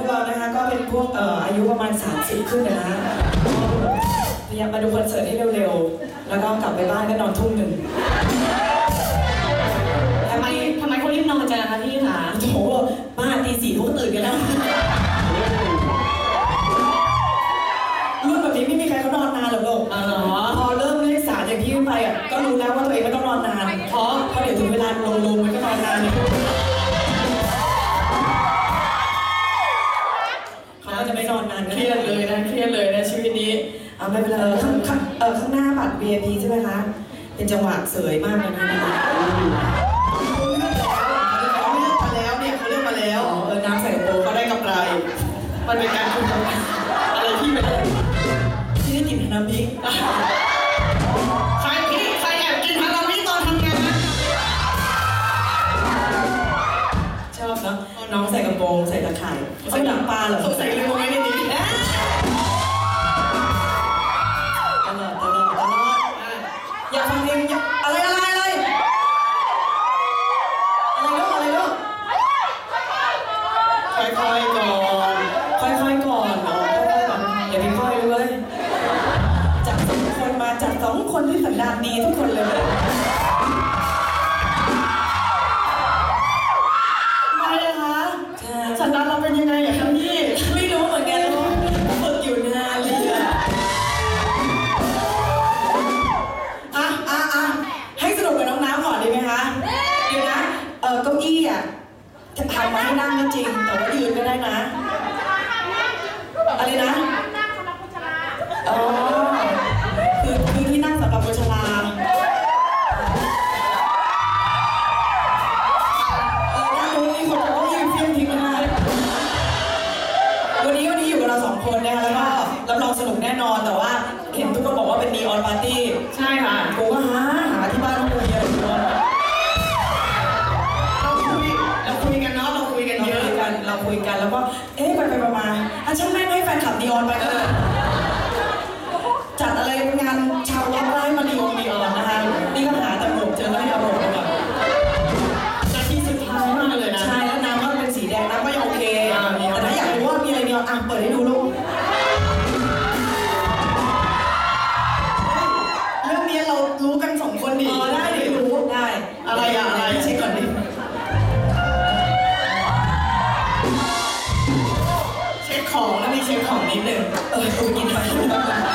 กเรานะคะก็เป็นพวกอายุประมาณ30ขึ้นนะพยายามมาดูคอนเสิร์ตให้เร็วๆแล้วก็กลับไปบ้านก็นอนทุ่มหนึ่งทำไมเขารีบนอนจังคะพี่คะโอ้โหบ้านตี 4เขาก็ตื่นกันแล้วรุ่นแบบนี้ไม่มีใครเขานอนนานหรอกลูกพอเริ่มเลขสามอย่างที่ไปอ่ะก็รู้แล้วว่าตัวเองไม่ต้องนอนนานเพราะเดี๋ยวถึงเวลาลงมันก็นอนนานเขาจะไม่นอนนานเครียดเลยนะชีวิตนี้ไม่เป็นไรข้างหน้าบัตร VIP ใช่ไหมคะเป็นจังหวะเสยมากเลยนะเขาเลือกมาแล้วน้ำใส่โปเขาได้กำไรมันเป็นการคุยกันอะไรที่ไม่ได้ที่ได้กลิ่นน้ำพริกใครแอบกินฮารามิตอนทำงานนะชอบเนาะน้องใส่กระโปรงใส่ตะข่ายใส่หนังปลาเหรอใส่เรือไว้ในนี้ตลอดอยากฟังเพลงอะไรลูกค่อยๆก่อนอย่าไปค่อยเลยจับ2 คนมาจับ2 คนที่สันดานดีทุกคนเลยไม่นะคะสันดานเราเป็นยังไงอะครับพี่ไม่รู้เหมือนกันฝึกอยู่นานเลยให้สนุกกับน้องน้ำก่อนดีไหมคะเดี๋ยวนะเก้าอี้อ่ะจะทำมาให้นั่งก็จริงแต่ว่ายืนก็ได้นะอะไรนะคือที่นั่งสำหรับคนชราด้านนู้นมีคนจะต้องยืนเฟี้ยงทิ้งกันมาวันนี้อยู่กับเรา2 คนนะคะแล้วก็รับรองสนุกแน่นอนแต่ว่าเห็นทุกคนบอกว่าเป็นนีออนปาร์ตี้ใช่ค่ะกูก็หาที่บ้านต้องเยอะเราคุยกันเนาะเราคุยกันแล้วก็ไปมาช่างแม่งให้แฟนคลับนีออนไปก็จัดอะไรงานชาวล็อกไล่มานีออนนะคะนี่ก็หาแต่หมกเจอก็ให้เอาหมกไปก่อนนาทีสุดท้ายมากเลยนะใช่แล้วน้ำก็เป็นสีแดงน้ำก็ยังโอเคแต่ถ้าอยากรู้ว่ามีอะไรนีออนเปิดให้ดูลูกเรื่องนี้เรารู้กัน2 คนดีได้ดิรู้ได้อะไรเช็คก่อนดิเช็คของแล้วมีเช็คของนิดนึงกูกินไป